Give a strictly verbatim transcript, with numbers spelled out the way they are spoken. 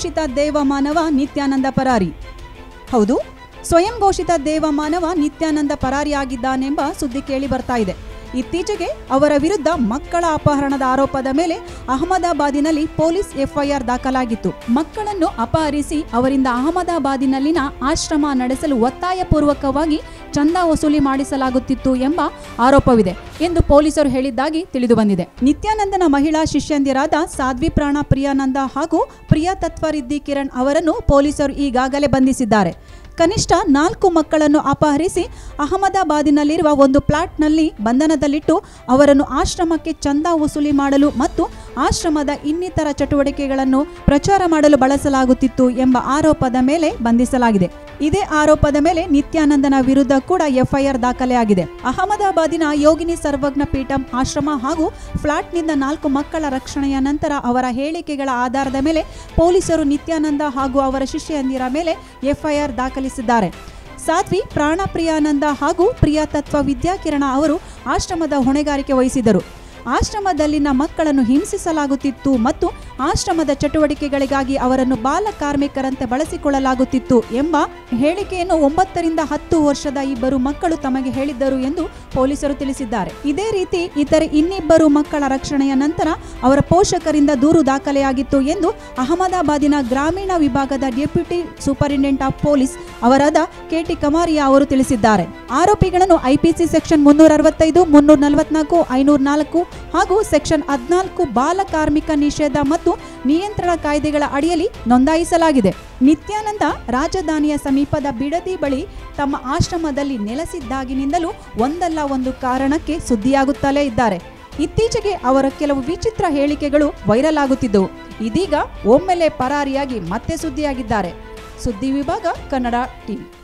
ಘೋಷಿತ ದೇವಮಾನವ ನಿತ್ಯಾನಂದ ಪರಾರಿ. ಹೌದು, ಸ್ವಯಂ ಘೋಷಿತ ದೇವಮಾನವ ನಿತ್ಯಾನಂದ ಪರಾರಿಯಾಗಿದ್ದಾನೆಂಬ ಸುದ್ದಿ ಕೇಳಿ ಬರ್ತಾ ಇದೆ. ಇತ್ತೀಚೆಗೆ ಅವರ ವಿರುದ್ಧ ಮಕ್ಕಳ ಅಪಹರಣದ ಆರೋಪದ ಮೇಲೆ ಅಹಮದಾಬಾದಿನಲ್ಲಿ ಪೊಲೀಸ್ ಎಫ್ಐಆರ್ ದಾಖಲಾಗಿತ್ತು. ಮಕ್ಕಳನ್ನು ಅಪಹರಿಸಿ ಅವರಿಂದ ಅಹಮದಾಬಾದಿನಲ್ಲಿನ ಆಶ್ರಮ ನಡೆಸಲು ಒತ್ತಾಯಪೂರ್ವಕವಾಗಿ ಚಂದ ವಸೂಲಿ ಮಾಡಿಸಲಾಗುತ್ತಿತ್ತು ಎಂಬ ಆರೋಪವಿದೆ ಎಂದು ಪೊಲೀಸರು ಹೇಳಿದ್ದಾಗಿ ತಿಳಿದು ಬಂದಿದೆ. ನಿತ್ಯಾನಂದನ ಮಹಿಳಾ ಶಿಷ್ಯಂದಿರಾದ ಸಾಧ್ವಿ ಪ್ರಾಣ ಪ್ರಿಯಾನಂದ ಹಾಗೂ ಪ್ರಿಯಾ ತತ್ವರಿದ್ದಿ ಕಿರಣ್ ಅವರನ್ನು ಪೊಲೀಸರು ಈಗಾಗಲೇ ಬಂಧಿಸಿದ್ದಾರೆ. ಕನಿಷ್ಠ ನಾಲ್ಕು ಮಕ್ಕಳನ್ನು ಅಪಹರಿಸಿ ಅಹಮದಾಬಾದಿನಲ್ಲಿರುವ ಒಂದು ಫ್ಲಾಟ್ನಲ್ಲಿ ಬಂಧನದಲ್ಲಿಟ್ಟು ಅವರನ್ನು ಆಶ್ರಮಕ್ಕೆ ಚಂದ ವಸೂಲಿ ಮಾಡಲು ಮತ್ತು ಆಶ್ರಮದ ಇನ್ನಿತರ ಚಟುವಟಿಕೆಗಳನ್ನು ಪ್ರಚಾರ ಮಾಡಲು ಬಳಸಲಾಗುತ್ತಿತ್ತು ಎಂಬ ಆರೋಪದ ಮೇಲೆ ಬಂಧಿಸಲಾಗಿದೆ. ಇದೇ ಆರೋಪದ ಮೇಲೆ ನಿತ್ಯಾನಂದನ ವಿರುದ್ಧ ಕೂಡ ಎಫ್ಐಆರ್ ದಾಖಲೆಯಾಗಿದೆ. ಅಹಮದಾಬಾದಿನ ಯೋಗಿನಿ ಸರ್ವಜ್ಞ ಪೀಠಂ ಆಶ್ರಮ ಹಾಗೂ ಫ್ಲಾಟ್ನಿಂದ ನಾಲ್ಕು ಮಕ್ಕಳ ರಕ್ಷಣೆಯ ನಂತರ ಅವರ ಹೇಳಿಕೆಗಳ ಆಧಾರದ ಮೇಲೆ ಪೊಲೀಸರು ನಿತ್ಯಾನಂದ ಹಾಗೂ ಅವರ ಶಿಷ್ಯಂದಿರ ಮೇಲೆ ಎಫ್ಐಆರ್ ದಾಖಲಿಸಿದ್ದಾರೆ. ಸಾಧ್ವಿ ಪ್ರಾಣ ಪ್ರಿಯಾನಂದ ಹಾಗೂ ಪ್ರಿಯಾ ತತ್ವ ವಿದ್ಯಾಕಿರಣ ಅವರು ಆಶ್ರಮದ ಹೊಣೆಗಾರಿಕೆ ವಹಿಸಿದರು. ಆಶ್ರಮದಲ್ಲಿನ ಮಕ್ಕಳನ್ನು ಹಿಂಸಿಸಲಾಗುತ್ತಿತ್ತು ಮತ್ತು ಆಶ್ರಮದ ಚಟುವಟಿಕೆಗಳಿಗಾಗಿ ಅವರನ್ನು ಬಾಲ ಕಾರ್ಮಿಕರಂತೆ ಬಳಸಿಕೊಳ್ಳಲಾಗುತ್ತಿತ್ತು ಎಂಬ ಹೇಳಿಕೆಯನ್ನು ಒಂಬತ್ತರಿಂದ ಹತ್ತು ವರ್ಷದ ಇಬ್ಬರು ಮಕ್ಕಳು ತಮಗೆ ಹೇಳಿದ್ದರು ಎಂದು ಪೊಲೀಸರು ತಿಳಿಸಿದ್ದಾರೆ. ಇದೇ ರೀತಿ ಇತರೆ ಇನ್ನಿಬ್ಬರು ಮಕ್ಕಳ ರಕ್ಷಣೆಯ ನಂತರ ಅವರ ಪೋಷಕರಿಂದ ದೂರು ದಾಖಲೆಯಾಗಿತ್ತು ಎಂದು ಅಹಮದಾಬಾದಿನ ಗ್ರಾಮೀಣ ವಿಭಾಗದ ಡೆಪ್ಯೂಟಿ ಸೂಪರಿಂಟೆಂಡೆಂಟ್ ಆಫ್ ಪೊಲೀಸ್ ಅವರಾದ ಕೆಟಿ ಕಮಾರಿಯಾ ಅವರು ತಿಳಿಸಿದ್ದಾರೆ. ಆರೋಪಿಗಳನ್ನು ಐಪಿಸಿ ಸೆಕ್ಷನ್ ಮುನ್ನೂರ ಅರವತ್ತೈದು, ಮುನ್ನೂರ ನಲವತ್ನಾಲ್ಕು, ಐನೂರ ನಾಲ್ಕು ಹಾಗೂ ಸೆಕ್ಷನ್ ಹದಿನಾಲ್ಕು ಬಾಲ ಕಾರ್ಮಿಕ ನಿಷೇಧ ಮತ್ತು ನಿಯಂತ್ರಣ ಕಾಯ್ದೆಗಳ ಅಡಿಯಲ್ಲಿ ನೋಂದಾಯಿಸಲಾಗಿದೆ. ನಿತ್ಯಾನಂದ ರಾಜಧಾನಿಯ ಸಮೀಪದ ಬಿಡದಿ ಬಳಿ ತಮ್ಮ ಆಶ್ರಮದಲ್ಲಿ ನೆಲೆಸಿದ್ದಾಗಿನಿಂದಲೂ ಒಂದಲ್ಲ ಒಂದು ಕಾರಣಕ್ಕೆ ಸುದ್ದಿಯಾಗುತ್ತಲೇ ಇದ್ದಾರೆ. ಇತ್ತೀಚೆಗೆ ಅವರ ಕೆಲವು ವಿಚಿತ್ರ ಹೇಳಿಕೆಗಳು ವೈರಲ್ ಆಗುತ್ತಿದ್ದವು. ಇದೀಗ ಒಮ್ಮೆಲೆ ಪರಾರಿಯಾಗಿ ಮತ್ತೆ ಸುದ್ದಿಯಾಗಿದ್ದಾರೆ. ಸುದ್ದಿ ವಿಭಾಗ, ಕನ್ನಡ ಟಿವಿ.